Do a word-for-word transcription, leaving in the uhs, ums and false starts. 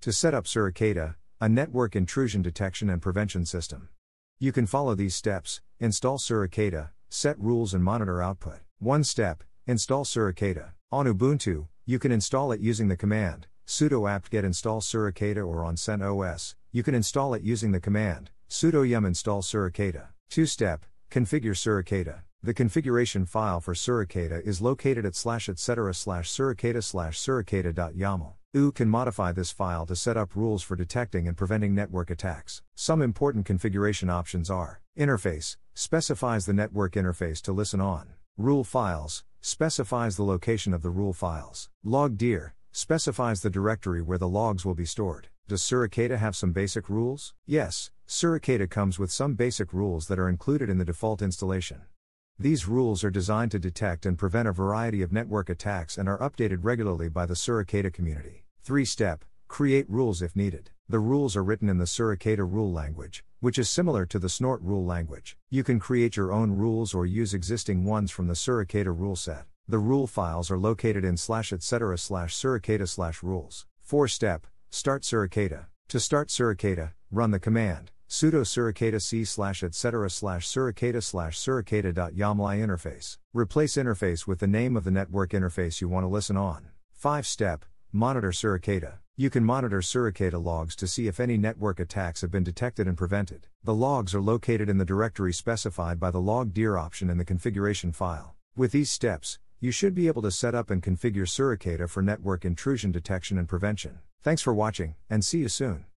To set up Suricata, a network intrusion detection and prevention system. You can follow these steps: install Suricata, set rules and monitor output. one step, install Suricata. On Ubuntu, you can install it using the command sudo apt-get install Suricata, or on CentOS, you can install it using the command sudo yum install Suricata. two step, configure Suricata. The configuration file for Suricata is located at slash etc slash suricata slash suricata.yaml. U can modify this file to set up rules for detecting and preventing network attacks. Some important configuration options are: interface, specifies the network interface to listen on. Rule files, specifies the location of the rule files. Logdir, specifies the directory where the logs will be stored. Does Suricata have some basic rules? Yes, Suricata comes with some basic rules that are included in the default installation. These rules are designed to detect and prevent a variety of network attacks and are updated regularly by the Suricata community. three step, create rules if needed. The rules are written in the Suricata rule language, which is similar to the Snort rule language. You can create your own rules or use existing ones from the Suricata rule set. The rule files are located in slash etc slash suricata slash rules. four step, start Suricata. To start Suricata, run the command sudo suricata c slash etc slash suricata slash suricata.yaml interface. Replace interface with the name of the network interface you want to listen on. five step, monitor Suricata. You can monitor Suricata logs to see if any network attacks have been detected and prevented. The logs are located in the directory specified by the logdir option in the configuration file. With these steps, you should be able to set up and configure Suricata for network intrusion detection and prevention. Thanks for watching, and see you soon.